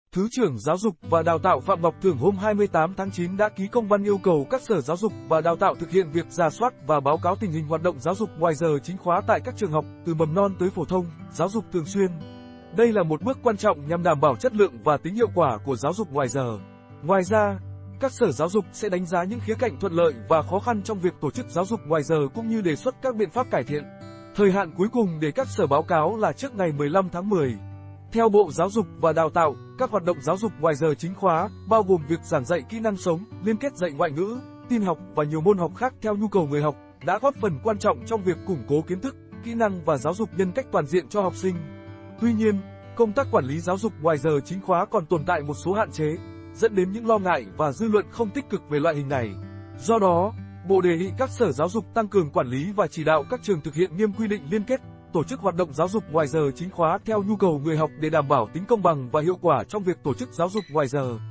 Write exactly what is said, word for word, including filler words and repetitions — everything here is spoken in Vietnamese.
Thứ trưởng Giáo dục và Đào tạo Phạm Ngọc Thưởng hôm hai mươi tám tháng chín đã ký công văn yêu cầu các sở giáo dục và đào tạo thực hiện việc rà soát và báo cáo tình hình hoạt động giáo dục ngoài giờ chính khóa tại các trường học, từ mầm non tới phổ thông, giáo dục thường xuyên. Đây là một bước quan trọng nhằm đảm bảo chất lượng và tính hiệu quả của giáo dục ngoài giờ. Ngoài ra, các sở giáo dục sẽ đánh giá những khía cạnh thuận lợi và khó khăn trong việc tổ chức giáo dục ngoài giờ cũng như đề xuất các biện pháp cải thiện. Thời hạn cuối cùng để các sở báo cáo là trước ngày mười lăm tháng mười. Theo Bộ Giáo dục và Đào tạo, các hoạt động giáo dục ngoài giờ chính khóa, bao gồm việc giảng dạy kỹ năng sống, liên kết dạy ngoại ngữ, tin học và nhiều môn học khác theo nhu cầu người học, đã góp phần quan trọng trong việc củng cố kiến thức, kỹ năng và giáo dục nhân cách toàn diện cho học sinh. Tuy nhiên, công tác quản lý giáo dục ngoài giờ chính khóa còn tồn tại một số hạn chế, dẫn đến những lo ngại và dư luận không tích cực về loại hình này. Do đó, Bộ đề nghị các sở giáo dục tăng cường quản lý và chỉ đạo các trường thực hiện nghiêm quy định liên kết, tổ chức hoạt động giáo dục ngoài giờ chính khóa theo nhu cầu người học để đảm bảo tính công bằng và hiệu quả trong việc tổ chức giáo dục ngoài giờ.